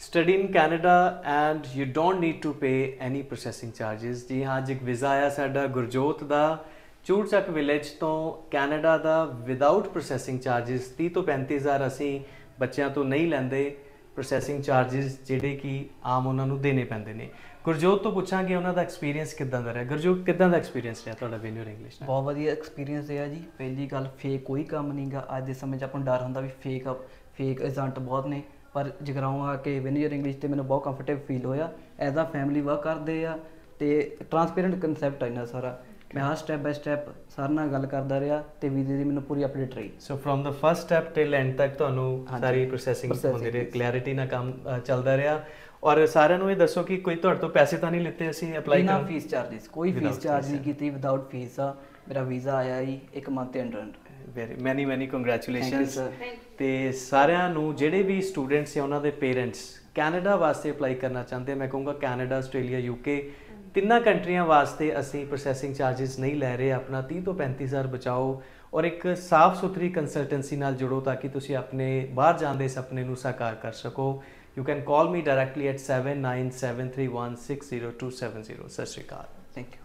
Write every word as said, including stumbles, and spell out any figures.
Study in Canada and you don't need to pay any processing charges। जी हाँ, ਅੱਜ ਇੱਕ visa ਆਇਆ ਸਾਡਾ ਗੁਰਜੋਤ ਦਾ ਚੂੜਚੱਕ ਵਿਲੇਜ ਤੋਂ ਕੈਨੇਡਾ ਦਾ ਵਿਦਆਊਟ ਪ੍ਰੋਸੈਸਿੰਗ ਚਾਰजेस तीस ਤੋਂ पैंती ਹਜ਼ਾਰ ਅਸੀਂ ਬੱਚਿਆਂ ਤੋਂ ਨਹੀਂ ਲੈਂਦੇ। ਪ੍ਰੋਸੈਸਿੰਗ ਚਾਰजेस ਜਿਹੜੇ ਕਿ ਆਮ ਉਹਨਾਂ ਨੂੰ ਦੇਣੇ ਪੈਂਦੇ ਨੇ। ਗੁਰਜੋਤ ਤੋਂ ਪੁੱਛਾਂਗੇ ਉਹਨਾਂ ਦਾ ਐਕਸਪੀਰੀਅੰਸ ਕਿੱਦਾਂ ਦਾ ਰਿਹਾ। ਗੁਰਜੋਤ ਕਿੱਦਾਂ ਦਾ ਐਕਸਪੀਰੀਅੰਸ ਰਿਹਾ ਤੁਹਾਡਾ ਵੇਨਿਊਰ ਇੰਗਲਿਸ਼ ਨਾਲ? ਬਹੁਤ ਵਧੀਆ ਐਕਸਪੀਰੀਅੰਸ ਰਿਹਾ ਜੀ। ਪਹਿਲੀ ਗੱਲ ਫੇਕ ਕੋਈ ਕੰਮ ਨਹੀਂਗਾ। ਅੱਜ ਦੇ ਸਮੇਂ 'ਚ ਆਪਾਂ ਨੂੰ ਡਰ ਹੁੰਦਾ ਵੀ ਫੇਕ ਫੇਕ ਏਜੰਟ ਬਹੁਤ ਨੇ, ਪਰ ਜਗਰਾਓਂ ਆ ਕੇ ਵੇਨਿਊਰ ਇੰਗਲਿਸ਼ 'ਤੇ ਮੈਨੂੰ ਬਹੁਤ ਕੰਫਰਟੇਬਲ ਫੀਲ ਹੋਇਆ। ਐਜ਼ ਆ ਫੈਮਿਲੀ ਵਰਕ ਕਰਦੇ ਆ ਅਤੇ ਟਰਾਂਸਪੇਰੈਂਟ ਕੰਸੈਪਟ ਆ ਇਹਨਾਂ ਸਾਰਾ। ਮੈਂ ਹਰ ਸਟੈਪ ਬਾਏ ਸਟੈਪ ਸਾਰਿਆਂ ਨਾਲ ਗੱਲ ਕਰਦਾ ਰਿਹਾ ਤੇ ਵੀਜ਼ੇ ਦੀ ਮੈਨੂੰ ਪੂਰੀ ਅਪਡੇਟ ਰਹੀ। So from the first step till end ਤੱਕ ਤੁਹਾਨੂੰ ਸਾਰੀ ਪ੍ਰੋਸੈਸਿੰਗ ਹੁੰਦੀ ਰਹੀ, ਕਲੈਰਿਟੀ ਨਾਲ ਕੰਮ ਚੱਲਦਾ ਰਿਹਾ। ਔਰ ਸਾਰਿਆਂ ਨੂੰ ਇਹ ਦੱਸੋ ਕਿ ਕੋਈ ਤੁਹਾਡੇ ਤੋਂ ਪੈਸੇ ਤਾਂ ਨਹੀਂ ਲਿੱਤੇ ਅਸੀਂ ਅਪਲਾਈ ਕਰਨ? ਬਿਨਾਂ ਫੀਸ ਚਾਰजेस, ਕੋਈ ਫੀਸ ਚਾਰਜ ਨਹੀਂ ਕੀਤੀ, ਵਿਦਆਊਟ ਫੀਸ ਆ ਮੇਰਾ ਵੀਜ਼ਾ ਆਇਆ ਜੀ ਇੱਕ ਮੰਥ ਦੇ ਅੰਡਰ ਅੰਡਰ। ਵੈਰੀ ਮੈਨੀ ਮੈਨੀ ਕੰਗ੍ਰੈਚੁਲੇਸ਼ਨਸ। ਤੇ ਸਾਰਿਆਂ ਨੂੰ ਜਿਹੜੇ ਵੀ ਸਟੂਡੈਂਟਸ ਜਾਂ ਉਹਨਾਂ ਦੇ ਪੇਰੈਂਟਸ ਕੈਨੇਡਾ ਵਾਸਤੇ ਅਪਲਾਈ ਕਰਨਾ ਚਾਹੁੰਦੇ, ਮੈਂ ਕਹੂੰਗਾ ਕੈਨੇਡਾ, ਆਸਟ੍ਰੇਲੀਆ, ਯੂਕੇ ਤਿੰਨਾਂ ਕੰਟਰੀਆਂ ਵਾਸਤੇ ਅਸੀਂ ਪ੍ਰੋਸੈਸਿੰਗ ਚਾਰजेस ਨਹੀਂ ਲੈ ਰਹੇ। ਆਪਣਾ तीस ਤੋਂ पैंतीस ਹਜ਼ਾਰ ਬਚਾਓ ਔਰ ਇੱਕ ਸਾਫ਼ ਸੁਥਰੀ ਕੰਸਲਟੈਂਸੀ ਨਾਲ ਜੁੜੋ ਤਾਂ ਕਿ ਤੁਸੀਂ ਆਪਣੇ ਬਾਹਰ ਜਾਣ ਦੇ ਸੁਪਨੇ ਨੂੰ ਸਾਕਾਰ ਕਰ ਸਕੋ। You can call me directly at seven nine seven three one six zero two seven zero। ਸਤਿ ਸ਼੍ਰੀ ਅਕਾਲ। Thank you.